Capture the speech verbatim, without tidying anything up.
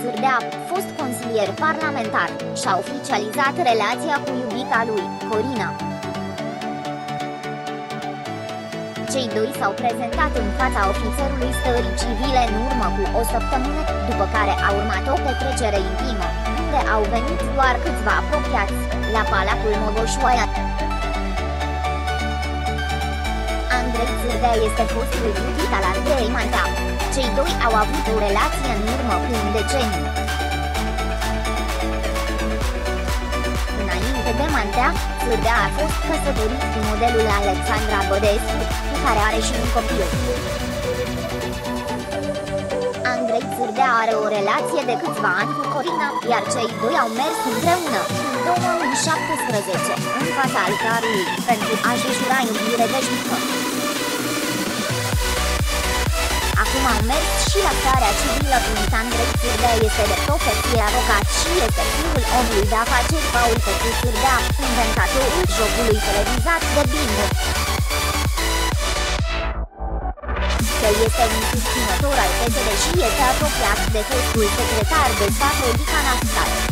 Țârdea, fost consilier parlamentar, și-a oficializat relația cu iubita lui, Corina. Cei doi s-au prezentat în fața ofițerului stării civile în urmă cu o săptămână, după care a urmat o petrecere intimă, unde au venit doar câțiva apropiați, la Palatul Mogoșoaia. Andrei Țârdea este fostul iubit al Andrei Mantea. Cei doi au avut o relație în urmă cu un deceniu. Înainte de Mantea, Țârdea a fost căsătorit cu modelul Alexandra Bădescu, cu care are și un copil. Andrei Țârdea are o relație de câțiva ani cu Corina, iar cei doi au mers împreună, în două mii șaptesprezece, în fața altarului, pentru a-și jura iubire veșnică. Acum au mers și la starea civilă punct. Andrei Țârdea este de profesie avocat și este fiul omului de afaceri Paul Petru Țârdea, inventatorul jocului televizat de bingo. El este un susținător al P S D și este apropiat de fostul secretar de stat Rodica Nastase.